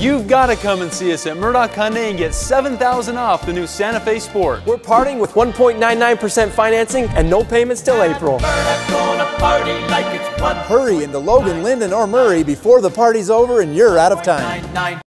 You've got to come and see us at Murdoch Hyundai and get $7,000 off the new Santa Fe Sport. We're partying with 1.99% financing and no payments till April. Hurry into Logan, Linden, or Murray before the party's over and you're out of time.